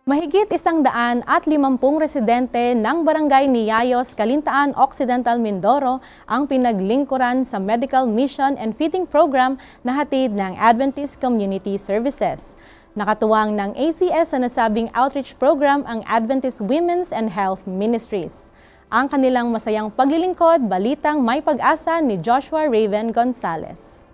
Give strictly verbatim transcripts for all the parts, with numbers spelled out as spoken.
Mahigit isang daan at limampung residente ng Barangay Niyayos, Calintaan Occidental, Mindoro ang pinaglingkuran sa Medical Mission and Feeding Program na hatid ng Adventist Community Services. Nakatuwang ng A C S sa nasabing outreach program ang Adventist Women's and Health Ministries. Ang kanilang masayang paglilingkod, balitang may pag-asa ni Joshua Raven Gonzales.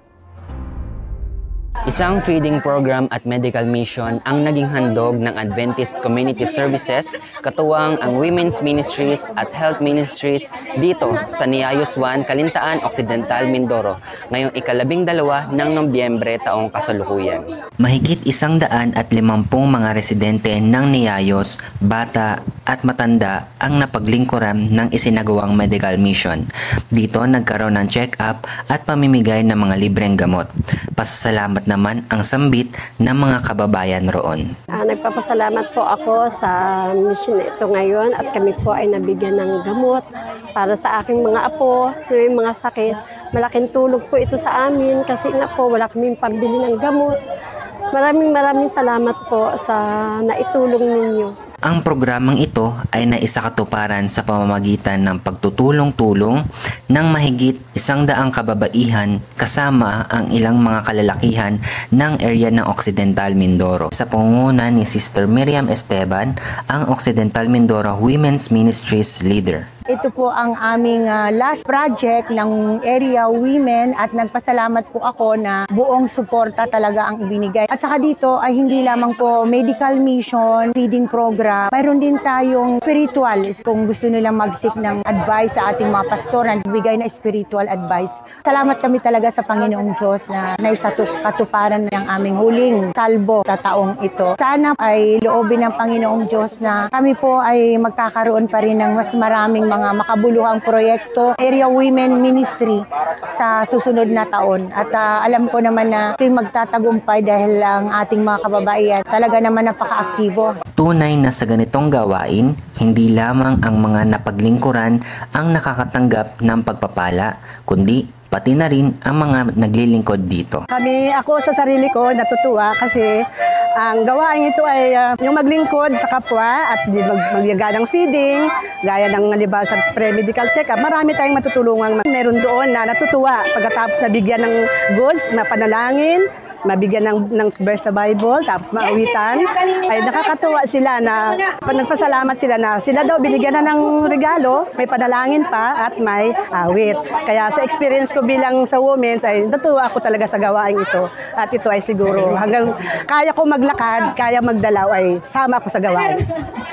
Isang feeding program at medical mission ang naging handog ng Adventist Community Services, katuwang ang Women's Ministries at Health Ministries dito sa Niyayos one, Calintaan Occidental, Mindoro, ngayong ikalabing dalawa ng Nobyembre taong kasalukuyan. Mahigit isang daan at limampung mga residente ng Niyayos, bata at matanda ang napaglingkuran ng isinagawang medical mission. Dito nagkaroon ng check-up at pamimigay ng mga libreng gamot. Pasasalamat naman ang sambit ng mga kababayan roon. Uh, nagpapasalamat po ako sa mission ito ngayon at kami po ay nabigyan ng gamot para sa aking mga apo, may mga sakit. Malaking tulong po ito sa amin kasi nga po wala kaming pambili ng gamot. Maraming maraming salamat po sa naitulong ninyo. Ang programang ito ay naisakatuparan sa pamamagitan ng pagtutulong-tulong ng mahigit isang daang kababaihan kasama ang ilang mga kalalakihan ng area ng Occidental Mindoro. Sa pangunguna ni Sister Miriam Esteban, ang Occidental Mindoro Women's Ministries Leader. Ito po ang aming uh, last project ng area women at nagpasalamat po ako na buong suporta talaga ang ibinigay. At saka dito ay hindi lamang po medical mission, feeding program. Mayroon din tayong spiritual kung gusto nilang mag-seek ng advice sa ating mga pastor na bigay na spiritual advice. Salamat kami talaga sa Panginoong Diyos na naisakatuparan ng aming huling salbo sa taong ito. Sana ay loobin ng Panginoong Diyos na kami po ay magkakaroon pa rin ng mas maraming mga makabuluhang proyekto, Area Women Ministry sa susunod na taon. At uh, alam ko naman na ito'y magtatagumpay dahil ang ating mga kababaihan talaga naman napaka-aktibo. Tunay na sa ganitong gawain, hindi lamang ang mga napaglingkuran ang nakakatanggap ng pagpapala, kundi pati na rin ang mga naglilingkod dito. Kami, ako sa sarili ko, natutuwa kasi ang gawain ito ay uh, yung maglingkod sa kapwa at mag magyaga ng feeding, gaya ng halimbawa sa pre-medical check-up. Marami tayong matutulungan. Meron doon na natutuwa pagkatapos nabigyan ng goods, mapanalangin, mabigyan ng, ng verse sa Bible, tapos maawitan, ay nakakatuwa sila na nagpasalamat sila na sila daw binigyan na ng regalo, may panalangin pa at may awit. Kaya sa experience ko bilang sa women's ay natutuwa ako talaga sa gawain ito. At ito ay siguro hanggang kaya ko maglakad, kaya magdalaw ay sama ako sa gawain.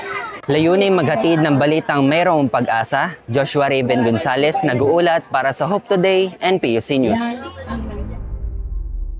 Layunin maghatid ng balitang mayroong pag-asa. Joshua Raven Gonzales nag-uulat para sa Hope Today and P U C News.